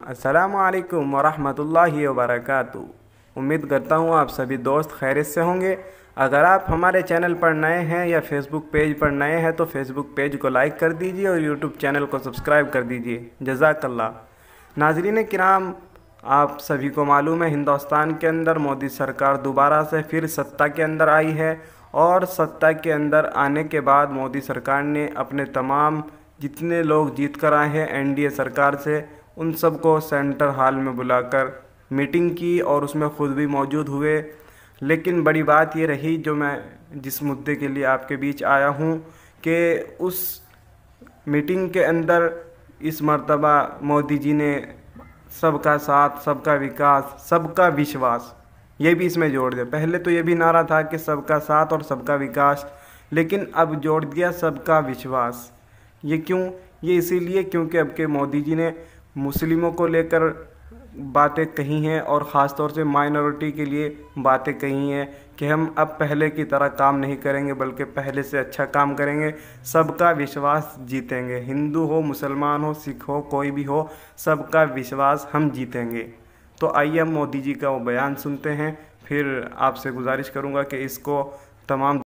अस्सलामुअलैकुम वरहमतुल्लाहि वबरकातुहू। उम्मीद करता हूँ आप सभी दोस्त खैरियत से होंगे। अगर आप हमारे चैनल पर नए हैं या फेसबुक पेज पर नए हैं तो फेसबुक पेज को लाइक कर दीजिए और यूट्यूब चैनल को सब्सक्राइब कर दीजिए। जज़ाकल्लाह। नाज़रीन किराम, आप सभी को मालूम है हिंदुस्तान के अंदर मोदी सरकार दोबारा से फिर सत्ता के अंदर आई है और सत्ता के अंदर आने के बाद मोदी सरकार ने अपने तमाम जितने लोग जीत कर आए हैं एनडीए सरकार से उन सबको सेंटर हॉल में बुलाकर मीटिंग की और उसमें ख़ुद भी मौजूद हुए। लेकिन बड़ी बात ये रही जो मैं जिस मुद्दे के लिए आपके बीच आया हूँ कि उस मीटिंग के अंदर इस मर्तबा मोदी जी ने सबका साथ, सबका विकास, सबका विश्वास ये भी इसमें जोड़ दिया। पहले तो ये भी नारा था कि सबका साथ और सबका विकास, लेकिन अब जोड़ दिया सबका विश्वास। ये क्यों? ये इसीलिए क्योंकि अब के मोदी जी ने मुस्लिमों को लेकर बातें कही हैं और ख़ास तौर से माइनॉरिटी के लिए बातें कही हैं कि हम अब पहले की तरह काम नहीं करेंगे बल्कि पहले से अच्छा काम करेंगे, सबका विश्वास जीतेंगे। हिंदू हो, मुसलमान हो, सिख हो, कोई भी हो, सबका विश्वास हम जीतेंगे। तो आइए हम मोदी जी का वो बयान सुनते हैं, फिर आपसे गुजारिश करूँगा कि इसको तमाम